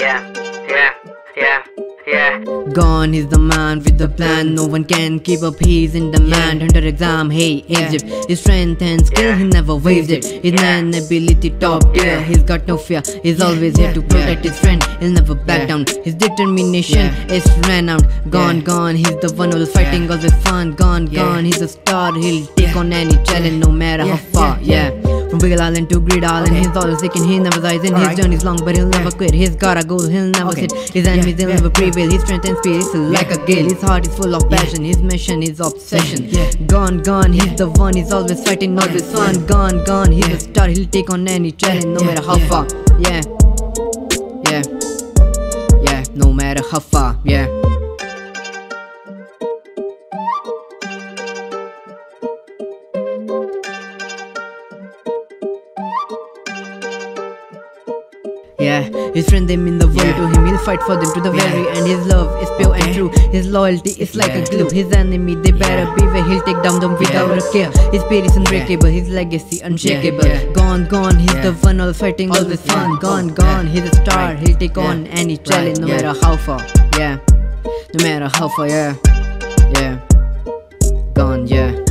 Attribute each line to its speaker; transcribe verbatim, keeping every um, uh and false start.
Speaker 1: yeah, yeah, yeah, yeah.
Speaker 2: Gon is the man with the plan. No one can keep up, he's in demand. Hunter exam, hey, Egypt. His strength and skill, he never wasted. His man ability top tier. He's got no fear, he's always here to protect his friend. He'll never back down, his determination is renowned. Gon, Gon, he's the one who's fighting always fun. Gon, Gon, he's a star, he'll take on any challenge no matter how far, yeah. From Wiggle Island to Grid Island, he's always seeking, he never dies in. His journey's long but he'll never quit. He's got a goal, he'll never sit. His enemies, he'll never prevail. His strength and speed is like a gale. His heart is full of passion, his mission is obsession. Gon, Gon, he's the one, he's always fighting, always fun. Gon, Gon, he's a star, he'll take on any challenge no matter how far. Yeah, yeah, yeah, no matter how far, yeah. Yeah, his friend they mean the world to him. He'll fight for them to the very end. His love is pure and true. His loyalty is like a glue. His enemy they better beware. He'll take down them without a care. His spirit is unbreakable. His legacy unshakable. Gon, Gon, he's the one all fighting always fun. Gon, Gon, he's a star. He'll take on any challenge no matter how far. Yeah, no matter how far. Yeah, yeah, Gon, yeah.